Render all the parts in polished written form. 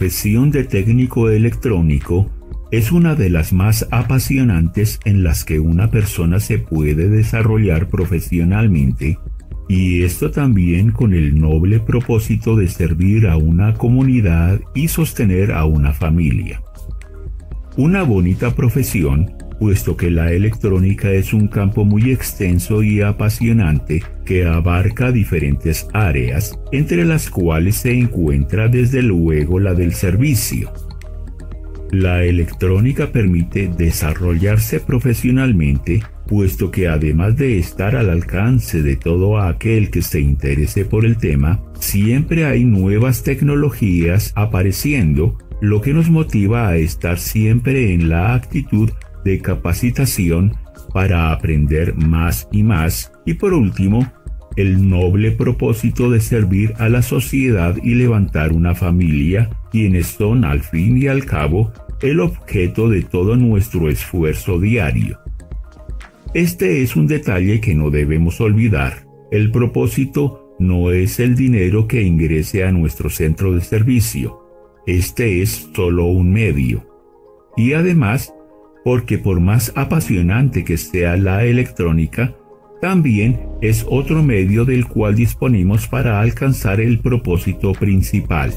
profesión de técnico electrónico es una de las más apasionantes en las que una persona se puede desarrollar profesionalmente, y esto también con el noble propósito de servir a una comunidad y sostener a una familia. Una bonita profesión, puesto que la electrónica es un campo muy extenso y apasionante que abarca diferentes áreas, entre las cuales se encuentra desde luego la del servicio. La electrónica permite desarrollarse profesionalmente, puesto que además de estar al alcance de todo aquel que se interese por el tema, siempre hay nuevas tecnologías apareciendo, lo que nos motiva a estar siempre en la actitud de capacitación para aprender más y más, y por último, el noble propósito de servir a la sociedad y levantar una familia, quienes son al fin y al cabo el objeto de todo nuestro esfuerzo diario. Este es un detalle que no debemos olvidar. El propósito no es el dinero que ingrese a nuestro centro de servicio. Este es solo un medio. Y además, porque por más apasionante que sea la electrónica, también es otro medio del cual disponemos para alcanzar el propósito principal.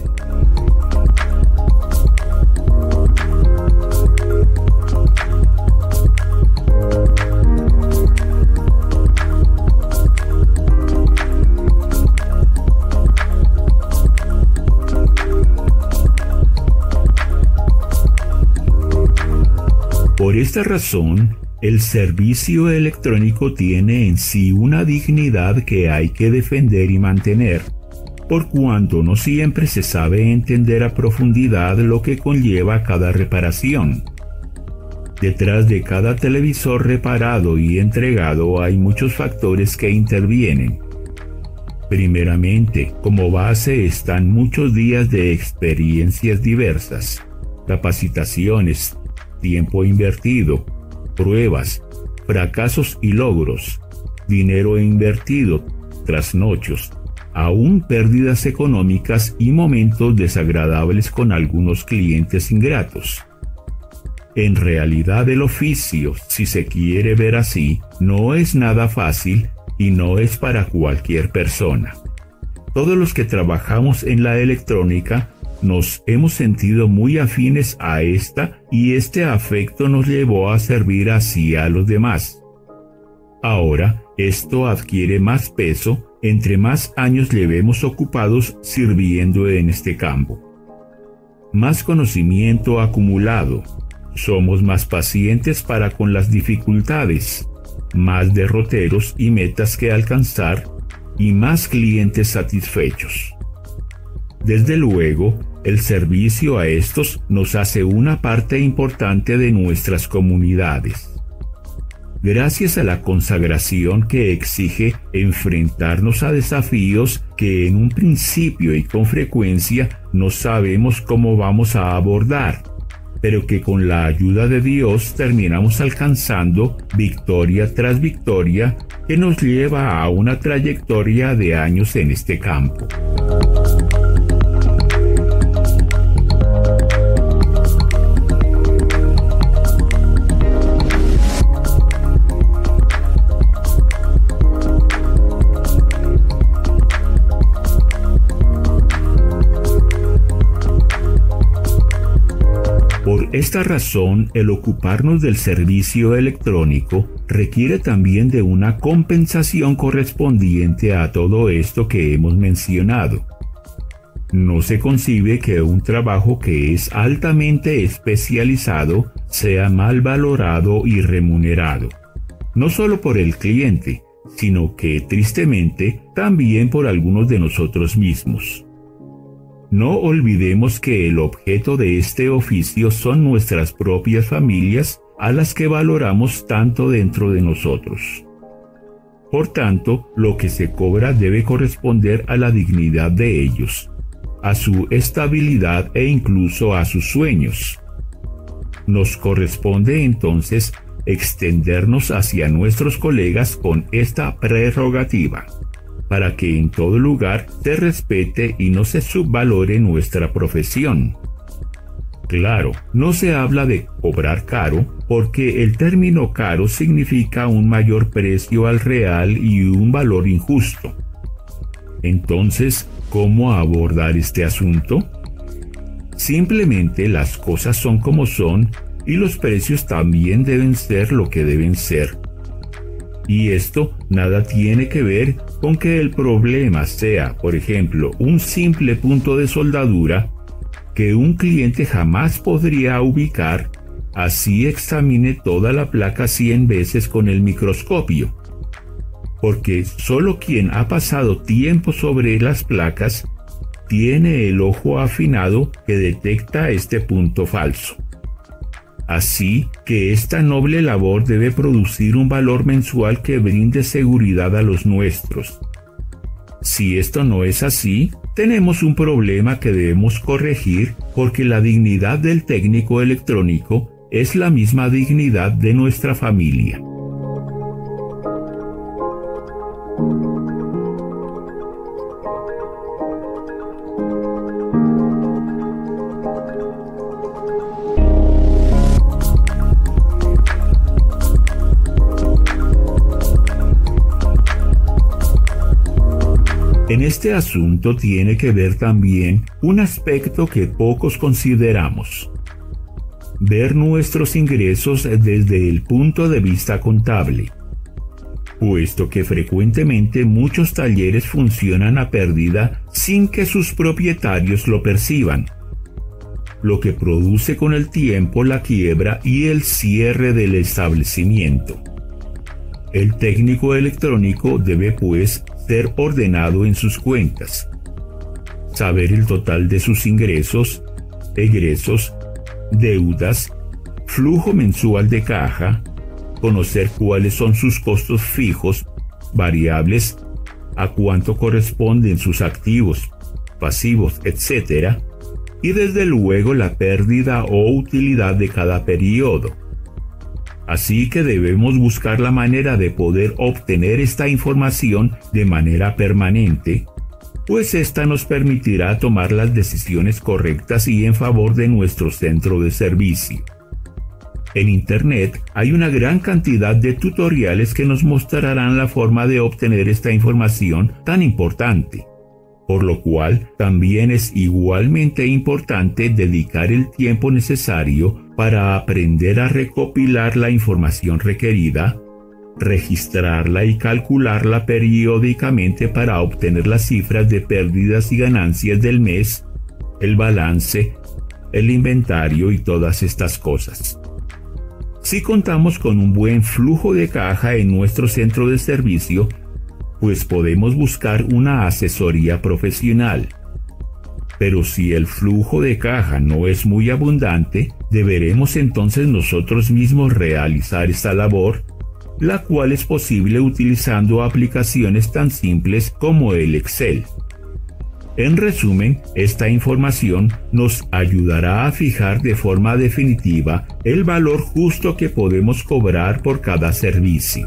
Por esta razón, el servicio electrónico tiene en sí una dignidad que hay que defender y mantener, por cuanto no siempre se sabe entender a profundidad lo que conlleva cada reparación. Detrás de cada televisor reparado y entregado hay muchos factores que intervienen. Primeramente, como base están muchos días de experiencias diversas, capacitaciones, tiempo invertido, pruebas, fracasos y logros, dinero invertido, trasnochos, aún pérdidas económicas y momentos desagradables con algunos clientes ingratos. En realidad el oficio, si se quiere ver así, no es nada fácil y no es para cualquier persona. Todos los que trabajamos en la electrónica nos hemos sentido muy afines a esta y este afecto nos llevó a servir así a los demás. Ahora, esto adquiere más peso entre más años llevemos ocupados sirviendo en este campo. Más conocimiento acumulado, somos más pacientes para con las dificultades, más derroteros y metas que alcanzar y más clientes satisfechos. Desde luego, el servicio a estos nos hace una parte importante de nuestras comunidades. Gracias a la consagración que exige enfrentarnos a desafíos que en un principio y con frecuencia no sabemos cómo vamos a abordar, pero que con la ayuda de Dios terminamos alcanzando victoria tras victoria que nos lleva a una trayectoria de años en este campo. Por esta razón, el ocuparnos del servicio electrónico requiere también de una compensación correspondiente a todo esto que hemos mencionado. No se concibe que un trabajo que es altamente especializado sea mal valorado y remunerado, no solo por el cliente, sino que, tristemente, también por algunos de nosotros mismos. No olvidemos que el objeto de este oficio son nuestras propias familias a las que valoramos tanto dentro de nosotros. Por tanto, lo que se cobra debe corresponder a la dignidad de ellos, a su estabilidad e incluso a sus sueños. Nos corresponde entonces extendernos hacia nuestros colegas con esta prerrogativa, para que en todo lugar se respete y no se subvalore nuestra profesión, Claro, no se habla de cobrar caro porque el término caro significa un mayor precio al real y un valor injusto. Entonces, ¿cómo abordar este asunto? Simplemente las cosas son como son y los precios también deben ser lo que deben ser. Y esto nada tiene que ver con que el problema sea, por ejemplo, un simple punto de soldadura que un cliente jamás podría ubicar, así examine toda la placa 100 veces con el microscopio. Porque solo quien ha pasado tiempo sobre las placas tiene el ojo afinado que detecta este punto falso. Así que esta noble labor debe producir un valor mensual que brinde seguridad a los nuestros. Si esto no es así, tenemos un problema que debemos corregir porque la dignidad del técnico electrónico es la misma dignidad de nuestra familia. En este asunto tiene que ver también un aspecto que pocos consideramos: ver nuestros ingresos desde el punto de vista contable, puesto que frecuentemente muchos talleres funcionan a pérdida sin que sus propietarios lo perciban, lo que produce con el tiempo la quiebra y el cierre del establecimiento. El técnico electrónico debe, pues, ser ordenado en sus cuentas, saber el total de sus ingresos, egresos, deudas, flujo mensual de caja, conocer cuáles son sus costos fijos, variables, a cuánto corresponden sus activos, pasivos, etc., y desde luego la pérdida o utilidad de cada periodo. Así que debemos buscar la manera de poder obtener esta información de manera permanente, pues esta nos permitirá tomar las decisiones correctas y en favor de nuestro centro de servicio. En Internet hay una gran cantidad de tutoriales que nos mostrarán la forma de obtener esta información tan importante, por lo cual también es igualmente importante dedicar el tiempo necesario para aprender a recopilar la información requerida, registrarla y calcularla periódicamente para obtener las cifras de pérdidas y ganancias del mes, el balance, el inventario y todas estas cosas. Si contamos con un buen flujo de caja en nuestro centro de servicio, pues podemos buscar una asesoría profesional. Pero si el flujo de caja no es muy abundante, deberemos entonces nosotros mismos realizar esta labor, la cual es posible utilizando aplicaciones tan simples como el Excel. En resumen, esta información nos ayudará a fijar de forma definitiva el valor justo que podemos cobrar por cada servicio.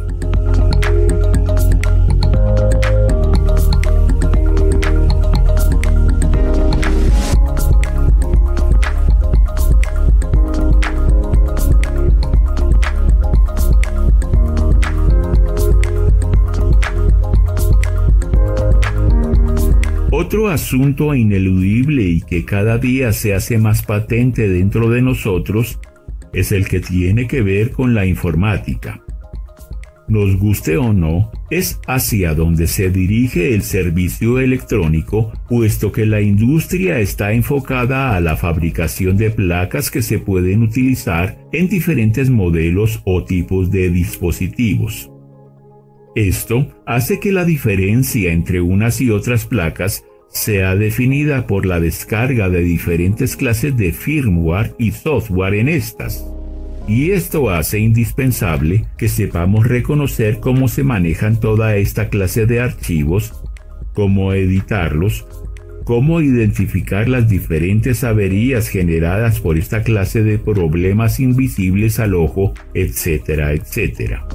Otro asunto ineludible y que cada día se hace más patente dentro de nosotros es el que tiene que ver con la informática. Nos guste o no, es hacia donde se dirige el servicio electrónico, puesto que la industria está enfocada a la fabricación de placas que se pueden utilizar en diferentes modelos o tipos de dispositivos. Esto hace que la diferencia entre unas y otras placas sea definida por la descarga de diferentes clases de firmware y software en estas. Y esto hace indispensable que sepamos reconocer cómo se manejan toda esta clase de archivos, cómo editarlos, cómo identificar las diferentes averías generadas por esta clase de problemas invisibles al ojo, etcétera, etcétera.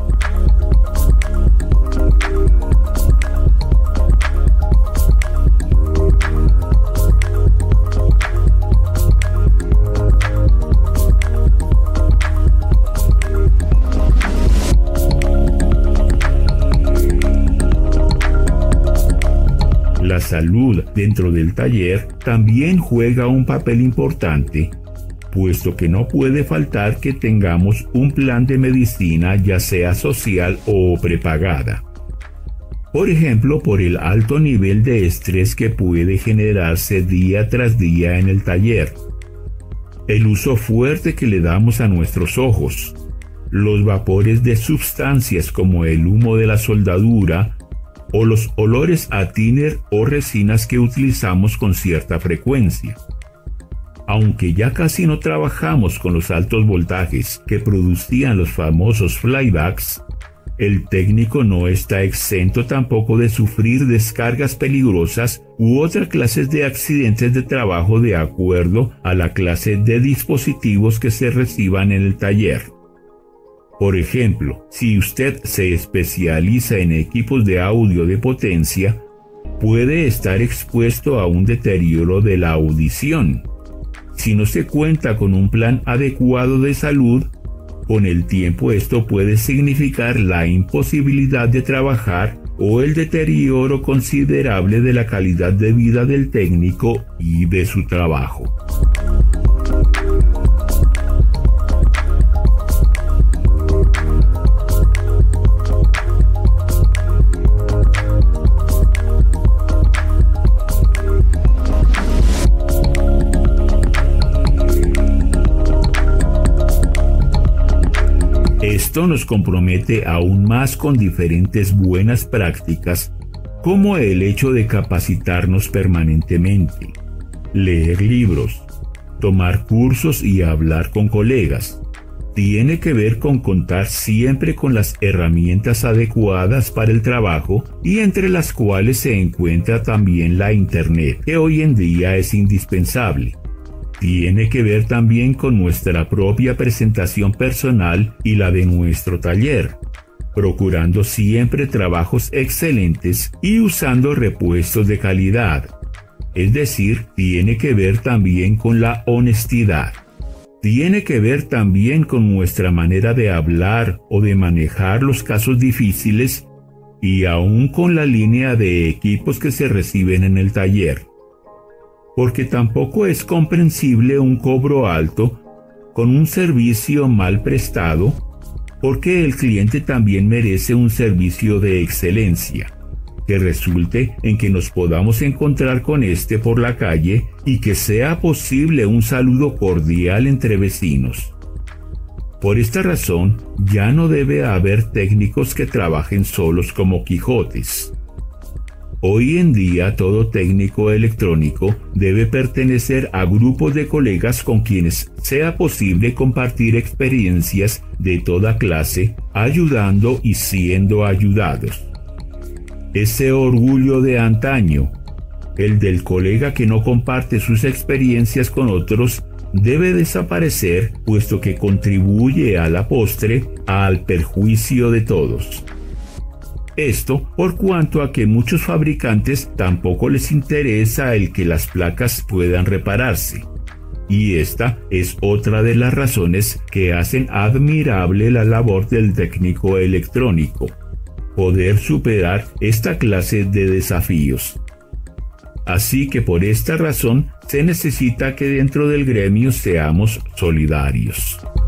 La salud dentro del taller también juega un papel importante, puesto que no puede faltar que tengamos un plan de medicina, ya sea social o prepagada. Por ejemplo, por el alto nivel de estrés que puede generarse día tras día en el taller, el uso fuerte que le damos a nuestros ojos, los vapores de sustancias como el humo de la soldadura o los olores a thinner o resinas que utilizamos con cierta frecuencia. Aunque ya casi no trabajamos con los altos voltajes que producían los famosos flybacks, el técnico no está exento tampoco de sufrir descargas peligrosas u otras clases de accidentes de trabajo de acuerdo a la clase de dispositivos que se reciban en el taller. Por ejemplo, si usted se especializa en equipos de audio de potencia, puede estar expuesto a un deterioro de la audición. Si no se cuenta con un plan adecuado de salud, con el tiempo esto puede significar la imposibilidad de trabajar o el deterioro considerable de la calidad de vida del técnico y de su trabajo. Esto nos compromete aún más con diferentes buenas prácticas, como el hecho de capacitarnos permanentemente, leer libros, tomar cursos y hablar con colegas. Tiene que ver con contar siempre con las herramientas adecuadas para el trabajo, y entre las cuales se encuentra también la Internet, que hoy en día es indispensable. Tiene que ver también con nuestra propia presentación personal y la de nuestro taller, procurando siempre trabajos excelentes y usando repuestos de calidad. Es decir, tiene que ver también con la honestidad. Tiene que ver también con nuestra manera de hablar o de manejar los casos difíciles, y aún con la línea de equipos que se reciben en el taller. Porque tampoco es comprensible un cobro alto con un servicio mal prestado, porque el cliente también merece un servicio de excelencia, que resulte en que nos podamos encontrar con este por la calle y que sea posible un saludo cordial entre vecinos. Por esta razón, ya no debe haber técnicos que trabajen solos como Quijotes. Hoy en día todo técnico electrónico debe pertenecer a grupos de colegas con quienes sea posible compartir experiencias de toda clase, ayudando y siendo ayudados. Ese orgullo de antaño, el del colega que no comparte sus experiencias con otros, debe desaparecer, puesto que contribuye a la postre al perjuicio de todos. Esto por cuanto a que muchos fabricantes tampoco les interesa el que las placas puedan repararse. Y esta es otra de las razones que hacen admirable la labor del técnico electrónico: poder superar esta clase de desafíos. Así que por esta razón se necesita que dentro del gremio seamos solidarios.